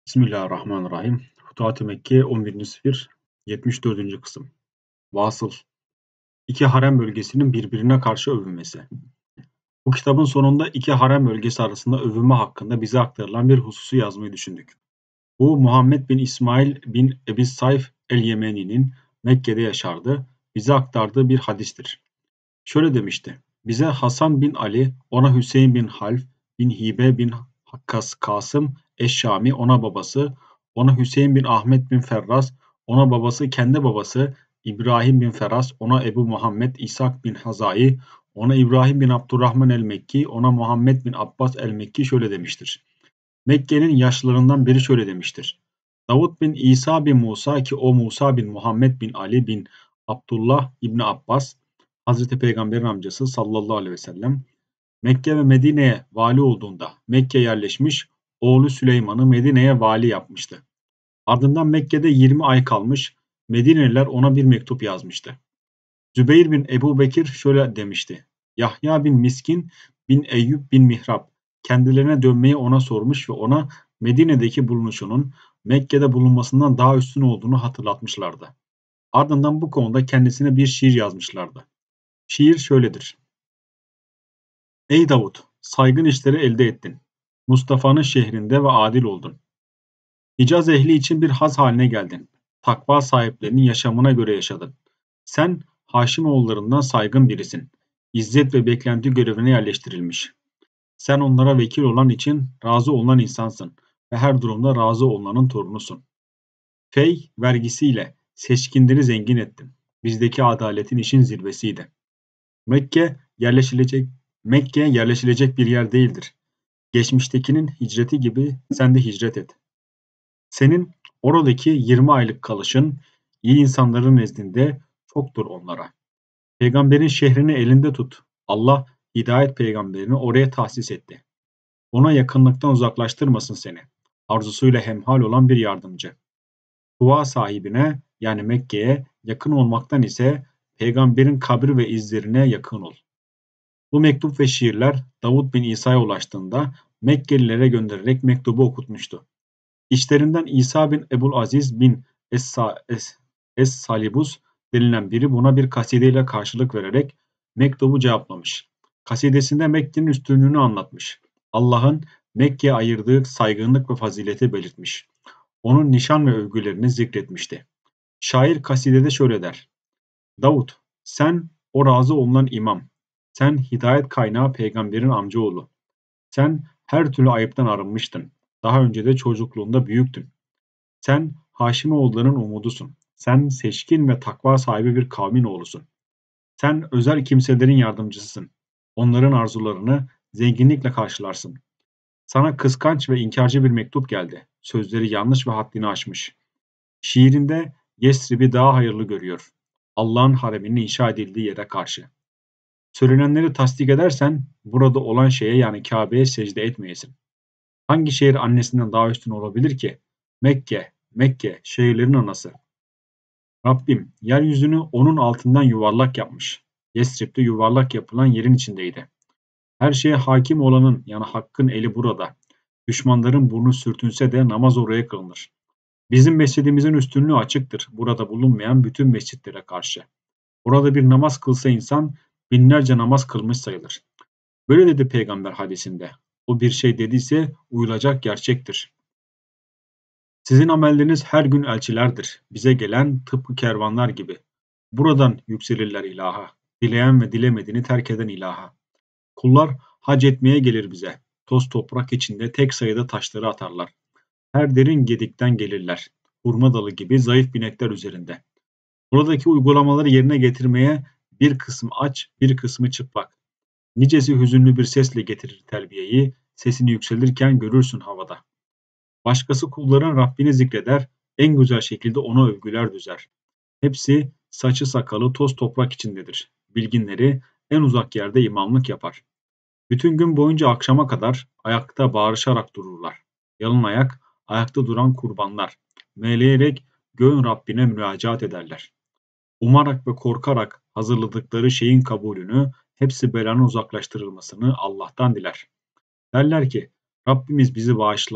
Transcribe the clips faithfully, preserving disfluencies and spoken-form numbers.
Bismillahirrahmanirrahim. Futuhat-ı Mekke on birinci. sefir yetmiş dördüncü. kısım. Vasıl. İki harem bölgesinin birbirine karşı övünmesi. Bu kitabın sonunda iki harem bölgesi arasında övünme hakkında bize aktarılan bir hususu yazmayı düşündük. Bu Muhammed bin İsmail bin Ebi Sayf el-Yemeni'nin Mekke'de yaşardı, bize aktardığı bir hadistir. Şöyle demişti: Bize Hasan bin Ali, ona Hüseyin bin Half bin Hibe bin Hakkas Kasım Eşşami, ona babası, ona Hüseyin bin Ahmet bin Ferras, ona babası kendi babası İbrahim bin Feras, ona Ebu Muhammed İshak bin Hazai, ona İbrahim bin Abdurrahman el-Mekki, ona Muhammed bin Abbas el-Mekki şöyle demiştir. Mekke'nin yaşlılarından biri şöyle demiştir: Davud bin İsa bin Musa, ki o Musa bin Muhammed bin Ali bin Abdullah İbni Abbas, Hazreti Peygamber'in amcası sallallahu aleyhi ve sellem, Mekke ve Medine'ye vali olduğunda Mekke yerleşmiş, oğlu Süleyman'ı Medine'ye vali yapmıştı. Ardından Mekke'de yirmi ay kalmış, Medineliler ona bir mektup yazmıştı. Zübeyir bin Ebu Bekir şöyle demişti: Yahya bin Miskin bin Eyyub bin Mihrab kendilerine dönmeyi ona sormuş ve ona Medine'deki bulunuşunun Mekke'de bulunmasından daha üstün olduğunu hatırlatmışlardı. Ardından bu konuda kendisine bir şiir yazmışlardı. Şiir şöyledir: Ey Davud! Saygın işleri elde ettin. Mustafa'nın şehrinde ve adil oldun. Hicaz ehli için bir haz haline geldin. Takva sahiplerinin yaşamına göre yaşadın. Sen Haşimoğullarından saygın birisin. İzzet ve beklenti görevine yerleştirilmiş. Sen onlara vekil olan için razı olunan insansın ve her durumda razı olunanın torunusun. Fey vergisiyle seçkinleri zengin ettin. Bizdeki adaletin işin zirvesiydi. Mekke yerleşilecek Mekke yerleşilecek bir yer değildir. Geçmiştekinin hicreti gibi sen de hicret et. Senin oradaki yirmi aylık kalışın iyi insanların nezdinde çoktur onlara. Peygamberin şehrini elinde tut. Allah hidayet peygamberini oraya tahsis etti. Ona yakınlıktan uzaklaştırmasın seni. Arzusuyla hemhal olan bir yardımcı. Tuva sahibine, yani Mekke'ye yakın olmaktan ise peygamberin kabri ve izlerine yakın ol. Bu mektup ve şiirler Davud bin İsa'ya ulaştığında Mekkelilere göndererek mektubu okutmuştu. İçlerinden İsa bin Ebu'l-Aziz bin Es-Salibus denilen biri buna bir kasideyle karşılık vererek mektubu cevaplamış. Kasidesinde Mekke'nin üstünlüğünü anlatmış. Allah'ın Mekke'ye ayırdığı saygınlık ve fazileti belirtmiş. Onun nişan ve övgülerini zikretmişti. Şair kasidede şöyle der: Davud, sen o razı olunan imam. Sen hidayet kaynağı peygamberin amcaoğlu. Sen her türlü ayıptan arınmıştın. Daha önce de çocukluğunda büyüktün. Sen Haşimoğullarının umudusun. Sen seçkin ve takva sahibi bir kavmin oğlusun. Sen özel kimselerin yardımcısısın. Onların arzularını zenginlikle karşılarsın. Sana kıskanç ve inkarcı bir mektup geldi. Sözleri yanlış ve haddini aşmış. Şiirinde Yesrib'i daha hayırlı görüyor. Allah'ın hareminin inşa edildiği yere karşı. Söylenenleri tasdik edersen burada olan şeye, yani Kabe'ye secde etmeyesin. Hangi şehir annesinden daha üstün olabilir ki? Mekke, Mekke şehirlerin anası. Rabbim yeryüzünü onun altından yuvarlak yapmış. Yesrib'de yuvarlak yapılan yerin içindeydi. Her şeye hakim olanın, yani Hakk'ın eli burada. Düşmanların burnu sürtünse de namaz oraya kılınır. Bizim mescidimizin üstünlüğü açıktır burada bulunmayan bütün mescitlere karşı. Orada bir namaz kılsa insan binlerce namaz kılmış sayılır. Böyle dedi Peygamber hadisinde. O bir şey dediyse uyulacak gerçektir. Sizin amelleriniz her gün elçilerdir. Bize gelen tıpkı kervanlar gibi. Buradan yükselirler ilaha. Dileyen ve dilemediğini terk eden ilaha. Kullar hac etmeye gelir bize. Toz toprak içinde tek sayıda taşları atarlar. Her derin gedikten gelirler. Hurma dalı gibi zayıf binekler üzerinde. Buradaki uygulamaları yerine getirmeye bir kısmı aç, bir kısmı çıplak. Nicesi hüzünlü bir sesle getirir terbiyeyi, sesini yükselirken görürsün havada. Başkası kulların Rabbini zikreder, en güzel şekilde ona övgüler düzer. Hepsi saçı sakalı toz toprak içindedir. Bilginleri en uzak yerde imamlık yapar. Bütün gün boyunca akşama kadar ayakta bağırışarak dururlar. Yalın ayak, ayakta duran kurbanlar. Meğleyerek göğün Rabbine müracaat ederler. Umarak ve korkarak hazırladıkları şeyin kabulünü, hepsi belanın uzaklaştırılmasını Allah'tan diler. Derler ki, Rabbimiz bizi bağışla.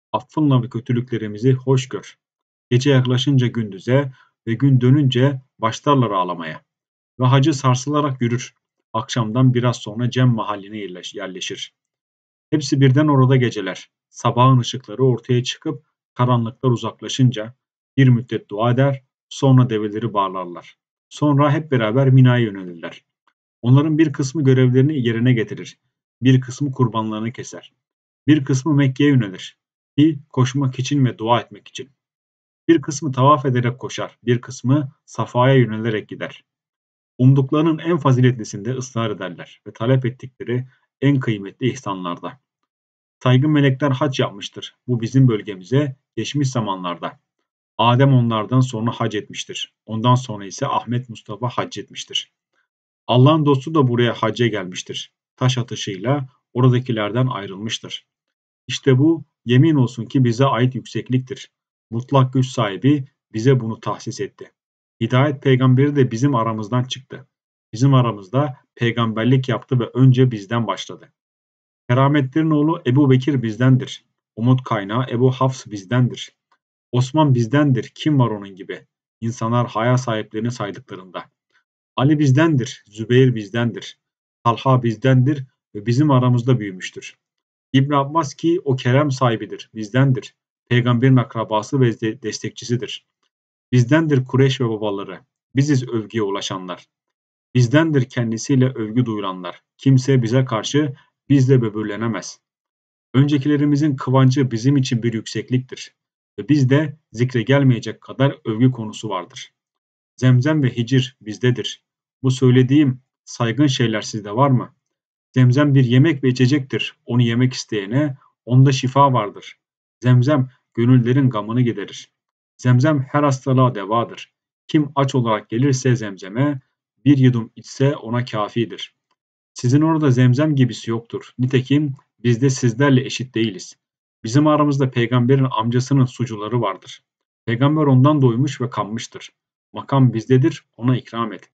Affınla ve kötülüklerimizi hoş gör. Gece yaklaşınca gündüze ve gün dönünce başlarlar ağlamaya. Ve hacı sarsılarak yürür. Akşamdan biraz sonra Cem mahalline yerleşir. Hepsi birden orada geceler. Sabahın ışıkları ortaya çıkıp karanlıklar uzaklaşınca bir müddet dua eder, sonra develeri bağlarlar. Sonra hep beraber Mina'ya yönelirler. Onların bir kısmı görevlerini yerine getirir. Bir kısmı kurbanlarını keser. Bir kısmı Mekke'ye yönelir. Ki koşmak için ve dua etmek için. Bir kısmı tavaf ederek koşar. Bir kısmı Safa'ya yönelerek gider. Umduklarının en faziletlisinde ısrar ederler ve talep ettikleri en kıymetli ihsanlarda. Saygın melekler hac yapmıştır. Bu bizim bölgemize geçmiş zamanlarda. Adem onlardan sonra hac etmiştir. Ondan sonra ise Ahmet Mustafa hac etmiştir. Allah'ın dostu da buraya hacca gelmiştir. Taş atışıyla oradakilerden ayrılmıştır. İşte bu yemin olsun ki bize ait yüksekliktir. Mutlak güç sahibi bize bunu tahsis etti. Hidayet peygamberi de bizim aramızdan çıktı. Bizim aramızda peygamberlik yaptı ve önce bizden başladı. Kerametlerin oğlu Ebu Bekir bizdendir. Umut kaynağı Ebu Hafs bizdendir. Osman bizdendir. Kim var onun gibi? İnsanlar haya sahiplerini saydıklarında. Ali bizdendir. Zübeyir bizdendir. Talha bizdendir ve bizim aramızda büyümüştür. İbn Abbas ki o kerem sahibidir. Bizdendir. Peygamberin akrabası ve destekçisidir. Bizdendir Kureyş ve babaları. Biziz övgüye ulaşanlar. Bizdendir kendisiyle övgü duyulanlar. Kimse bize karşı bizle böbürlenemez. Öncekilerimizin kıvancı bizim için bir yüksekliktir ve bizde zikre gelmeyecek kadar övgü konusu vardır. Zemzem ve hicir bizdedir. Bu söylediğim saygın şeyler sizde var mı? Zemzem bir yemek ve içecektir. Onu yemek isteyene onda şifa vardır. Zemzem gönüllerin gamını giderir. Zemzem her hastalığa devadır. Kim aç olarak gelirse zemzeme bir yudum içse ona kafidir. Sizin orada zemzem gibisi yoktur. Nitekim biz de sizlerle eşit değiliz. Bizim aramızda peygamberin amcasının sucuları vardır. Peygamber ondan doymuş ve kanmıştır. Makam bizdedir, ona ikram et.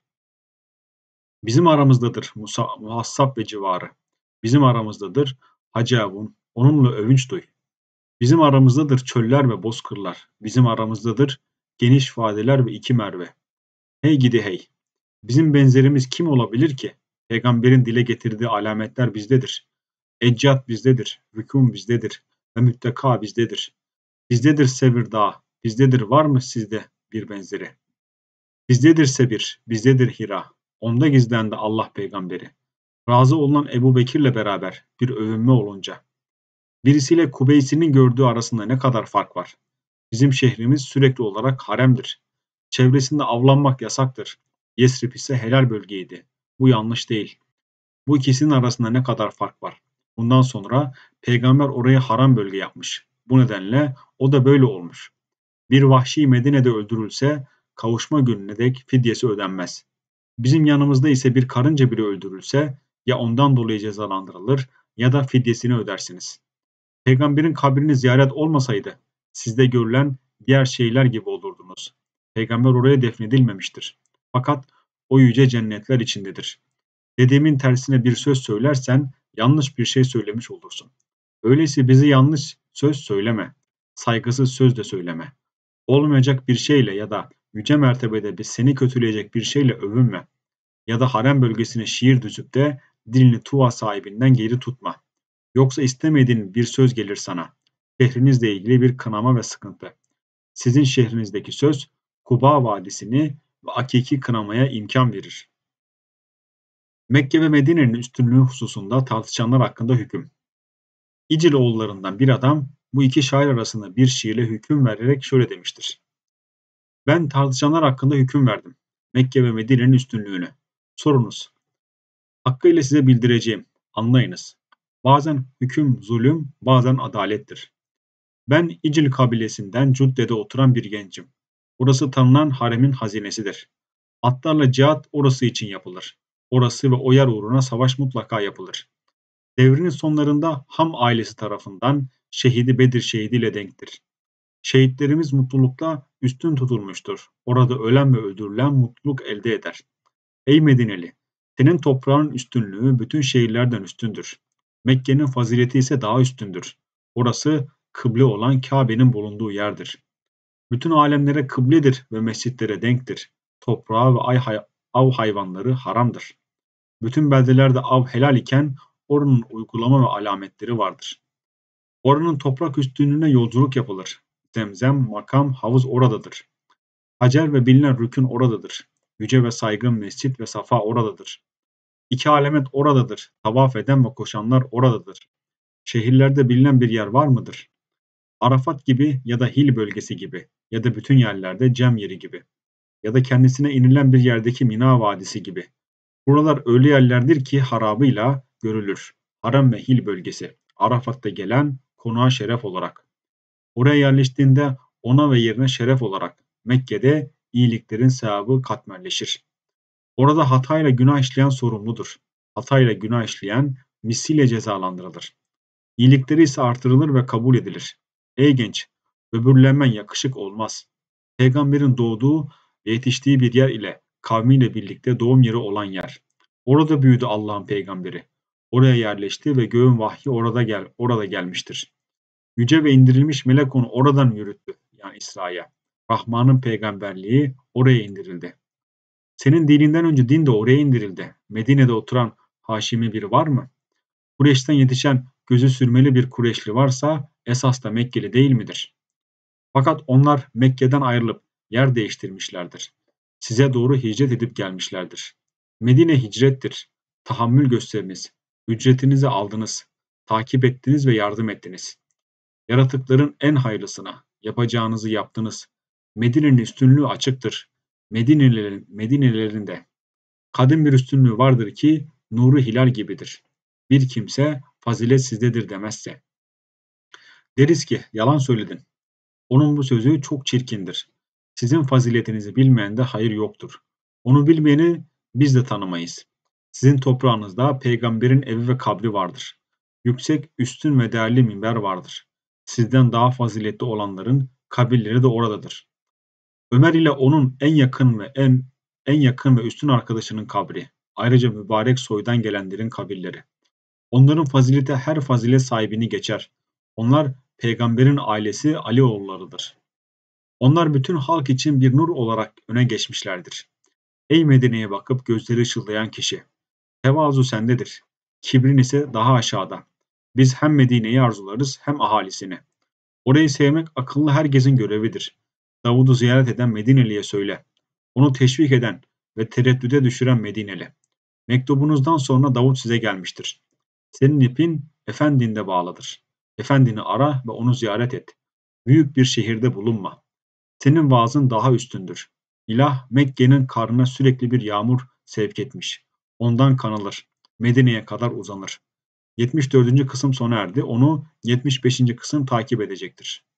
Bizim aramızdadır Musa, muhassap ve civarı. Bizim aramızdadır Hacı Avun, onunla övünç duy. Bizim aramızdadır çöller ve bozkırlar. Bizim aramızdadır geniş vadeler ve iki merve. Hey gidi hey! Bizim benzerimiz kim olabilir ki? Peygamberin dile getirdiği alametler bizdedir. Eccat bizdedir, rükûn bizdedir ve mütteka bizdedir. Bizdedir Sevir Dağı, bizdedir var mı sizde bir benzeri? Bizdedir Sebir, bizdedir Hira. Onda gizlendi Allah peygamberi. Razı olunan Ebu Bekir'le beraber bir övünme olunca. Birisiyle Kubeysi'nin gördüğü arasında ne kadar fark var? Bizim şehrimiz sürekli olarak haremdir. Çevresinde avlanmak yasaktır. Yesrib ise helal bölgeydi. Bu yanlış değil. Bu ikisinin arasında ne kadar fark var? Bundan sonra peygamber orayı haram bölge yapmış. Bu nedenle o da böyle olmuş. Bir vahşi Medine'de öldürülse kavuşma gününe dek fidyesi ödenmez. Bizim yanımızda ise bir karınca biri öldürülse ya ondan dolayı cezalandırılır ya da fidyesini ödersiniz. Peygamberin kabrini ziyaret olmasaydı sizde görülen diğer şeyler gibi olurdunuz. Peygamber oraya defnedilmemiştir. Fakat o yüce cennetler içindedir. Dediğimin tersine bir söz söylersen yanlış bir şey söylemiş olursun. Öyleyse bizi yanlış söz söyleme. Saygısız söz de söyleme. Olmayacak bir şeyle ya da yüce mertebede bir seni kötüleyecek bir şeyle övünme. Ya da harem bölgesine şiir düzüp de dilini Tuva sahibinden geri tutma. Yoksa istemediğin bir söz gelir sana. Şehrinizle ilgili bir kınama ve sıkıntı. Sizin şehrinizdeki söz Kuba Vadisi'ni ve Akik'i kınamaya imkan verir. Mekke ve Medine'nin üstünlüğü hususunda tartışanlar hakkında hüküm. İcil oğullarından bir adam bu iki şair arasında bir şiirle hüküm vererek şöyle demiştir. Ben tartışanlar hakkında hüküm verdim. Mekke ve Medine'nin üstünlüğünü. Sorunuz. Hakkıyla size bildireceğim. Anlayınız. Bazen hüküm zulüm, bazen adalettir. Ben İcil kabilesinden Cudde'de oturan bir gencim. Orası tanınan haremin hazinesidir. Atlarla cihat orası için yapılır. Orası ve o yer uğruna savaş mutlaka yapılır. Devrinin sonlarında Ham ailesi tarafından şehidi Bedir şehidiyle denktir. Şehitlerimiz mutlulukla üstün tutulmuştur. Orada ölen ve öldürülen mutluluk elde eder. Ey Medineli! Senin toprağın üstünlüğü bütün şehirlerden üstündür. Mekke'nin fazileti ise daha üstündür. Orası kıble olan Kabe'nin bulunduğu yerdir. Bütün alemlere kıbledir ve mescitlere denktir. Toprağı ve ay hay av hayvanları haramdır. Bütün beldelerde av helal iken oranın uygulama ve alametleri vardır. Oranın toprak üstünlüğüne yolculuk yapılır. Zemzem, makam, havuz oradadır. Hacer ve bilinen rükün oradadır. Yüce ve saygın mescit ve safa oradadır. İki alamet oradadır. Tavaf eden ve koşanlar oradadır. Şehirlerde bilinen bir yer var mıdır? Arafat gibi ya da Hil bölgesi gibi ya da bütün yerlerde Cem yeri gibi ya da kendisine inilen bir yerdeki Mina Vadisi gibi. Buralar öyle yerlerdir ki harabıyla görülür. Harem ve Hil bölgesi. Arafat'ta gelen konuğa şeref olarak. Oraya yerleştiğinde ona ve yerine şeref olarak. Mekke'de iyiliklerin sevabı katmerleşir. Orada hatayla günah işleyen sorumludur. Hatayla günah işleyen misliyle cezalandırılır. İyilikleri ise artırılır ve kabul edilir. Ey genç! Böbürlenmen yakışık olmaz. Peygamberin doğduğu ve yetiştiği bir yer ile kavmiyle birlikte doğum yeri olan yer. Orada büyüdü Allah'ın peygamberi. Oraya yerleşti ve göğün vahyi orada gel orada gelmiştir. Yüce ve indirilmiş melek onu oradan yürüttü, yani İsra'ya. Rahman'ın peygamberliği oraya indirildi. Senin dininden önce din de oraya indirildi. Medine'de oturan Haşimi biri var mı? Kureyş'ten yetişen gözü sürmeli bir Kureyşli varsa esas da Mekkeli değil midir? Fakat onlar Mekke'den ayrılıp yer değiştirmişlerdir. Size doğru hicret edip gelmişlerdir. Medine hicrettir. Tahammül gösteriniz. Ücretinizi aldınız. Takip ettiniz ve yardım ettiniz. Yaratıkların en hayırlısına yapacağınızı yaptınız. Medine'nin üstünlüğü açıktır. Medinelilerin, Medinelilerin de kadim bir üstünlüğü vardır ki nuru hilal gibidir. Bir kimse fazilet sizdedir demezse. Deriz ki yalan söyledin. Onun bu sözü çok çirkindir. Sizin faziletinizi bilmeyende hayır yoktur. Onu bilmeyeni biz de tanımayız. Sizin toprağınızda peygamberin evi ve kabri vardır. Yüksek, üstün ve değerli minber vardır. Sizden daha faziletli olanların kabirleri de oradadır. Ömer ile onun en yakın ve en en yakın ve üstün arkadaşının kabri. Ayrıca mübarek soydan gelenlerin kabirleri. Onların fazileti her fazilet sahibini geçer. Onlar peygamberin ailesi Alioğullarıdır. Onlar bütün halk için bir nur olarak öne geçmişlerdir. Ey Medine'ye bakıp gözleri ışıldayan kişi! Tevazu sendedir. Kibrin ise daha aşağıda. Biz hem Medine'yi arzularız hem ahalisini. Orayı sevmek akıllı herkesin görevidir. Davud'u ziyaret eden Medineli'ye söyle. Onu teşvik eden ve tereddüde düşüren Medineli. Mektubunuzdan sonra Davud size gelmiştir. Senin ipin efendinde bağlıdır. Efendini ara ve onu ziyaret et. Büyük bir şehirde bulunma. Senin vaazın daha üstündür. İlah Mekke'nin karnına sürekli bir yağmur sevk etmiş. Ondan kanılır. Medine'ye kadar uzanır. yetmiş dördüncü kısım sona erdi. Onu yetmiş beşinci kısım takip edecektir.